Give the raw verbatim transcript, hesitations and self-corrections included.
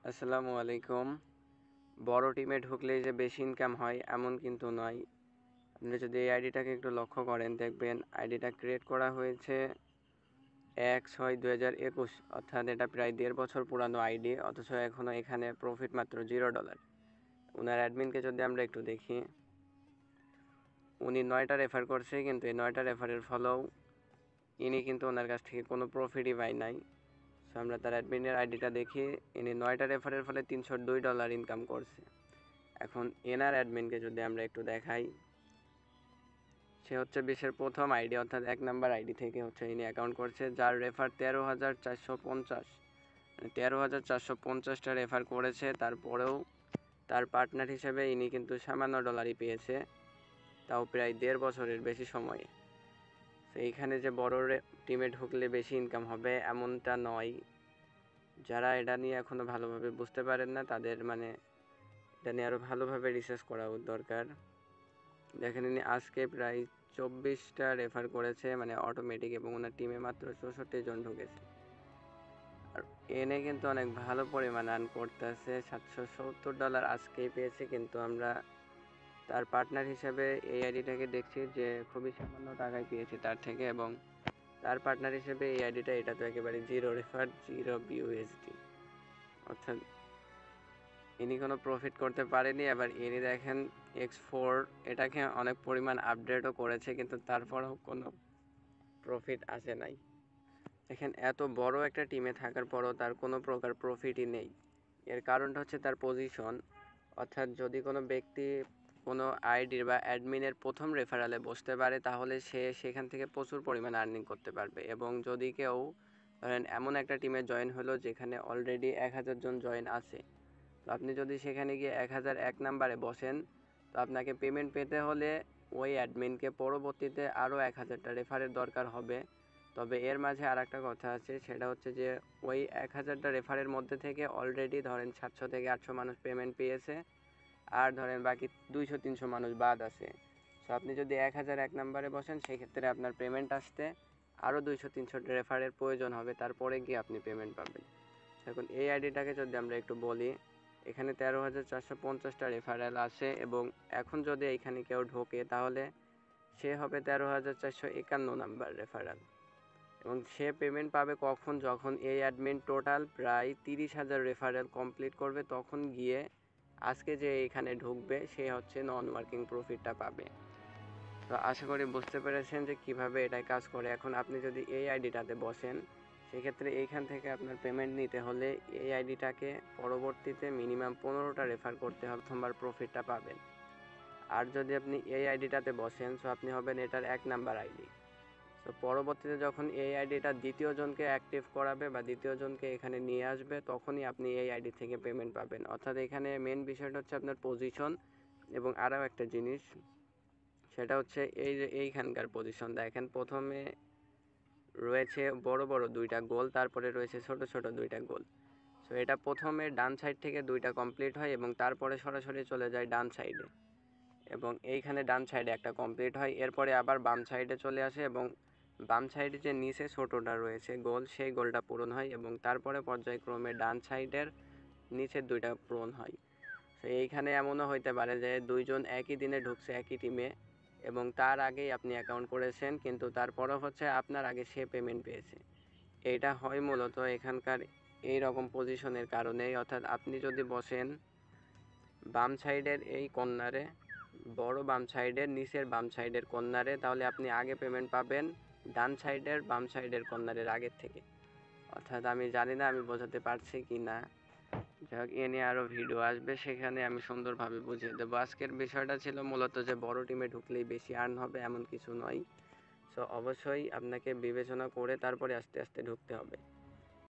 আসসালামু আলাইকুম। বড় টিমে ঢুকলেই যে বেশি ইনকাম হয় এমন কিন্তু নয়। আপনি যদি এই আইডিটাকে একটু লক্ষ্য করেন দেখবেন আইডিটা ক্রিয়েট করা হয়েছে এক ছয় দুই হাজার একুশ, অর্থাৎ এটা প্রায় দেড় বছর পুরানো আইডি, অথচ এখনও এখানে প্রফিট মাত্র জিরো ডলার। ওনার অ্যাডমিনকে যদি আমরা একটু দেখি, উনি নয়টা রেফার করছে, কিন্তু এই নয়টা রেফারের ফলেও ইনি কিন্তু ওনার কাছ থেকে কোনো প্রফিটই পায় নাই। সো আমরা তার অ্যাডমিনের আইডিটা দেখি, ইনি নয়টা রেফারের ফলে তিনশো দুই ডলার ইনকাম করছে। এখন এনার অ্যাডমিনকে যদি আমরা একটু দেখাই, সে হচ্ছে বিশ্বের প্রথম আইডি, অর্থাৎ এক নাম্বার আইডি থেকে হচ্ছে ইনি অ্যাকাউন্ট করছে, যার রেফার তেরো হাজার চারশো পঞ্চাশ মানে তেরো হাজার চারশো পঞ্চাশটা রেফার করেছে। তারপরেও তার পার্টনার হিসেবে ইনি কিন্তু সামান্য ডলারই পেয়েছে, তাও প্রায় দেড় বছরের বেশি সময়ে। তো এইখানে যে বড় টিমে ঢুকলে বেশি ইনকাম হবে এমনটা নয়। যারা এটা নিয়ে এখনও ভালোভাবে বুঝতে পারেন না, তাদের মানে এটা নিয়ে আরও ভালোভাবে রিসার্চ করা দরকার। দেখেন ইনি আজকে প্রায় চব্বিশটা রেফার করেছে, মানে অটোমেটিক, এবং ওনার টিমে মাত্র চৌষট্টি জন ঢুকেছে। আর এনে কিন্তু অনেক ভালো পরিমাণ আর্ন করতেছে, সাতশো সত্তর ডলার আজকেই পেয়েছে। কিন্তু আমরা তার পার্টনার হিসেবে এই আইডিটাকে দেখছি যে খুবই সামান্য টাকায় পেয়েছে তার থেকে, এবং তার পার্টনার হিসেবে এই আইডিটা এটা তো একেবারে জিরো রেফার, জিরো বিউএসডি, অর্থাৎ ইনি কোনো প্রফিট করতে পারেনি। আবার ইনি দেখেন এক্স ফোর এটাকে অনেক পরিমাণ আপডেটও করেছে, কিন্তু তারপরেও কোনো প্রফিট আসে নাই। দেখেন এত বড় একটা টিমে থাকার পরও তার কোনো প্রকার প্রফিটই নেই। এর কারণটা হচ্ছে তার পজিশন, অর্থাৎ যদি কোনো ব্যক্তি কোনো আইডির বা অ্যাডমিনের প্রথম রেফারালে বসতে পারে তাহলে সে সেখান থেকে প্রচুর পরিমাণ আর্নিং করতে পারবে। এবং যদি কেউ ধরেন এমন একটা টিমে জয়েন হলো যেখানে অলরেডি এক হাজার জন জয়েন আছে, তো আপনি যদি সেখানে গিয়ে এক হাজার এক নাম্বারে বসেন, তো আপনাকে পেমেন্ট পেতে হলে ওই অ্যাডমিনকে পরবর্তীতে আরও এক হাজারটা রেফারের দরকার হবে। তবে এর মাঝে আর একটা কথা আছে, সেটা হচ্ছে যে ওই এক হাজারটা রেফারের মধ্যে থেকে অলরেডি ধরেন সাতশো থেকে আটশো মানুষ পেমেন্ট পেয়েছে, আর ধরেন বাকি দুইশো তিনশো মানুষ বাদ আছে। সো আপনি যদি এক হাজার এক নাম্বারে বসেন, সেক্ষেত্রে আপনার পেমেন্ট আসতে আরও দুইশো তিনশো রেফারের প্রয়োজন হবে, তারপরে গিয়ে আপনি পেমেন্ট পাবেন। এখন এই আইডিটাকে যদি আমরা একটু বলি, এখানে তেরো হাজার চারশো পঞ্চাশটা রেফারেল আছে, এবং এখন যদি এইখানে কেউ ঢোকে তাহলে সে হবে তেরো হাজার চারশো একান্ন নাম্বার রেফারেল। এবং সে পেমেন্ট পাবে কখন? যখন এই অ্যাডমিন টোটাল প্রায় তিরিশ হাজার রেফারেল কমপ্লিট করবে, তখন গিয়ে আজকে যে এখানে ঢুকবে সে হচ্ছে নন ওয়ার্কিং প্রফিটটা পাবে। তো আশা করি বুঝতে পেরেছেন যে কিভাবে এটাই কাজ করে। এখন আপনি যদি এই আইডিটাতে বসেন, সেক্ষেত্রে এইখান থেকে আপনার পেমেন্ট নিতে হলে এই আইডিটাকে পরবর্তীতে মিনিমাম পনেরোটা রেফার করতে হবে, প্রথমবার প্রফিটটা পাবেন। আর যদি আপনি এই আইডিটাতে বসেন, সো আপনি হবেন এটার এক নাম্বার আইডি। তো পরবর্তীতে যখন এই আইডিটা দ্বিতীয় জনকে অ্যাক্টিভ করাবে বা দ্বিতীয় জনকে এখানে নিয়ে আসবে, তখনই আপনি এই আইডি থেকে পেমেন্ট পাবেন। অর্থাৎ এখানে মেন বিষয়টা হচ্ছে আপনার পজিশন, এবং আরও একটা জিনিস সেটা হচ্ছে এই যে এইখানকার পজিশন দেখেন, প্রথমে রয়েছে বড় বড় দুইটা গোল, তারপরে রয়েছে ছোট ছোট দুইটা গোল। সো এটা প্রথমে ডান সাইড থেকে দুইটা কমপ্লিট হয় এবং তারপরে সরাসরি চলে যায় ডান সাইডে, এবং এইখানে ডান সাইডে একটা কমপ্লিট হয়, এরপরে আবার বাম সাইডে চলে আসে, এবং বাম সাইডে যে নিচে ছোটোটা রয়েছে গোল, সেই গোলটা পূরণ হয়, এবং তারপরে পর্যায়ক্রমে ডান সাইডের নিচের দুইটা পূরণ হয়। তো এইখানে এমনও হইতে পারে যে দুইজন একই দিনে ঢুকছে একই টিমে, এবং তার আগেই আপনি অ্যাকাউন্ট করেছেন, কিন্তু তারপরও হচ্ছে আপনার আগে সে পেমেন্ট পেয়েছে। এইটা হয় মূলত এখানকার এই রকম পজিশনের কারণেই। অর্থাৎ আপনি যদি বসেন বাম সাইডের এই কর্নারে, বড় বাম সাইডের নিচের বাম সাইডের কর্নারে, তাহলে আপনি আগে পেমেন্ট পাবেন ডান সাইডের বাম সাইডের কর্নারের আগের থেকে। অর্থাৎ আমি জানি না আমি বোঝাতে পারছি কি না, যাই হোক এ নিয়ে আরও ভিডিও আসবে, সেখানে আমি সুন্দরভাবে বুঝিয়ে দেবো। আজকের বিষয়টা ছিল মূলত যে বড় টিমে ঢুকলেই বেশি আর্ন হবে এমন কিছু নয়। সো অবশ্যই আপনাকে বিবেচনা করে তারপরে আস্তে আস্তে ঢুকতে হবে।